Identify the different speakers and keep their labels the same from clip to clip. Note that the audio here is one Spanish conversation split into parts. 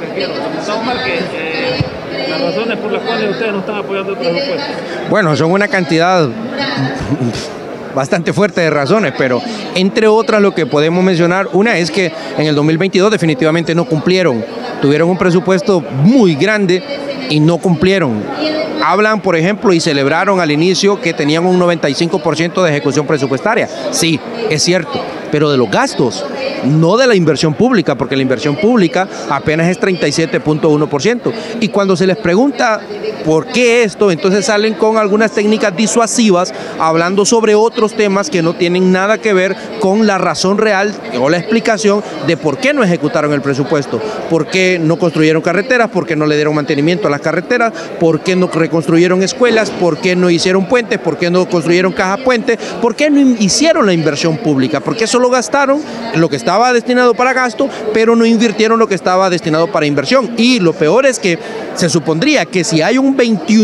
Speaker 1: refiero. Gustavo Márquez, las razones por las cuales ustedes no están apoyando el presupuesto.
Speaker 2: Bueno, son una cantidad bastante fuerte de razones, pero entre otras lo que podemos mencionar, una es que en el 2022 definitivamente no cumplieron, tuvieron un presupuesto muy grande y no cumplieron. Hablan, por ejemplo, y celebraron al inicio que tenían un 95% de ejecución presupuestaria. Sí, es cierto, pero de los gastos, no de la inversión pública, porque la inversión pública apenas es 37.1%. Y cuando se les pregunta por qué esto, entonces salen con algunas técnicas disuasivas, hablando sobre otros temas que no tienen nada que ver con la razón real o la explicación de por qué no ejecutaron el presupuesto, por qué no construyeron carreteras, por qué no le dieron mantenimiento a las carreteras, por qué no reconstruyeron escuelas, por qué no hicieron puentes, por qué no construyeron cajas puentes, por qué no hicieron la inversión pública, por qué solo gastaron lo que estaba destinado para gasto, pero no invirtieron lo que estaba destinado para inversión. Y lo peor es que se supondría que si hay un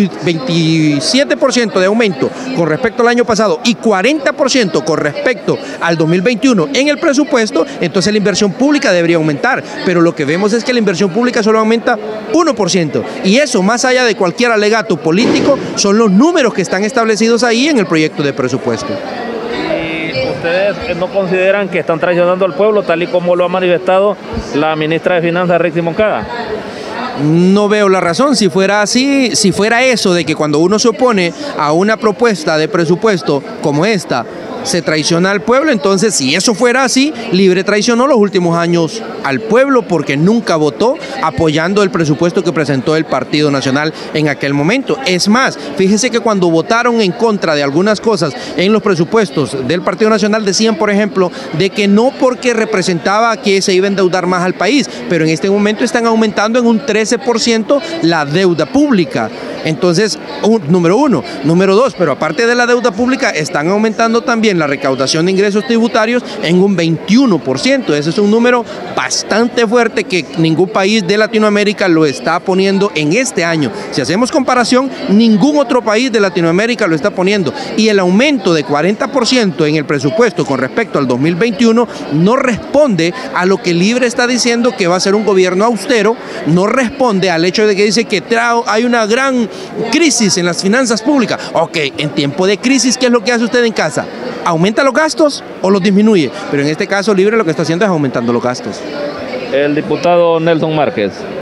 Speaker 2: 27% de aumento con respecto al año pasado y 40% con respecto al 2021 en el presupuesto, entonces la inversión pública debería aumentar, pero lo que vemos es que la inversión pública solo aumenta 1%, y eso, más allá de cualquier alegato político, son los números que están establecidos ahí en el proyecto de presupuesto.
Speaker 1: ¿Ustedes no consideran que están traicionando al pueblo, tal y como lo ha manifestado la ministra de Finanzas, Rexy Moncada?
Speaker 2: No veo la razón. Si fuera así, si fuera eso de que cuando uno se opone a una propuesta de presupuesto como esta, se traiciona al pueblo, entonces si eso fuera así, Libre traicionó los últimos años al pueblo porque nunca votó apoyando el presupuesto que presentó el Partido Nacional en aquel momento. Es más, fíjese que cuando votaron en contra de algunas cosas en los presupuestos del Partido Nacional decían, por ejemplo, de que no porque representaba que se iba a endeudar más al país, pero en este momento están aumentando en un 13% la deuda pública. Entonces, número uno. Número dos, pero aparte de la deuda pública, están aumentando también la recaudación de ingresos tributarios en un 21%. Ese es un número bastante fuerte que ningún país de Latinoamérica lo está poniendo en este año. Si hacemos comparación, ningún otro país de Latinoamérica lo está poniendo. Y el aumento de 40% en el presupuesto con respecto al 2021 no responde a lo que Libre está diciendo que va a ser un gobierno austero, no responde al hecho de que dice que hay una gran crisis en las finanzas públicas. Ok, en tiempo de crisis, ¿qué es lo que hace usted en casa? ¿Aumenta los gastos o los disminuye? Pero en este caso Libre lo que está haciendo es aumentando los gastos.
Speaker 1: El diputado Nelson Márquez.